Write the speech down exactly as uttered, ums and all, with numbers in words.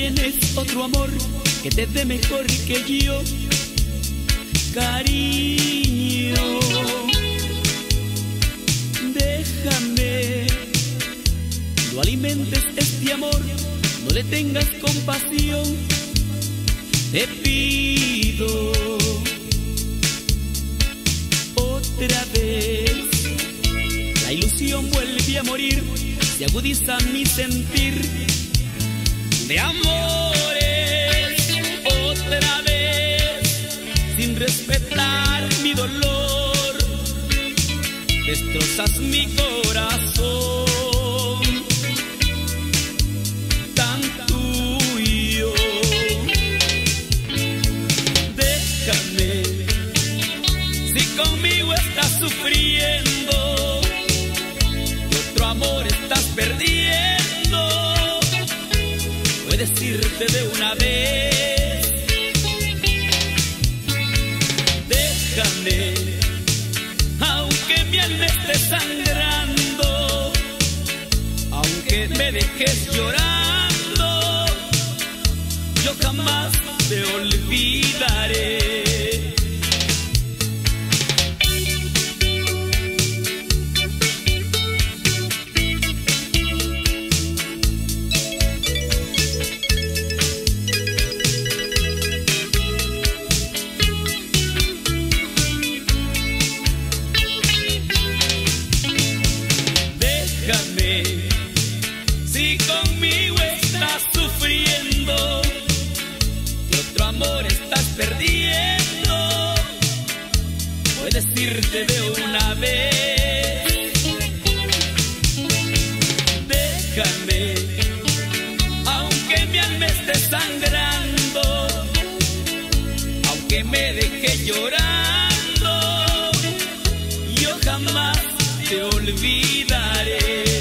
tienes otro amor que te dé mejor que yo, cariño. Déjame, no alimentes este amor, no le tengas compasión, te pido. Otra vez, la ilusión vuelve a morir, se agudiza mi sentir de amores. Otra vez, sin respetar mi dolor, destrozas mi corazón, tan tuyo. Déjame, si conmigo estás sufriendo, que otro amor estás perdiendo, puedes irte de una vez. Déjame, aunque mi alma esté sangrando, aunque me dejes llorando, yo jamás te olvidaré. Déjame, si conmigo estás sufriendo, que otro amor estás perdiendo, puedes irte de una vez. Déjame, aunque mi alma esté sangrando, aunque me deje llorando, yo jamás te olvidaré.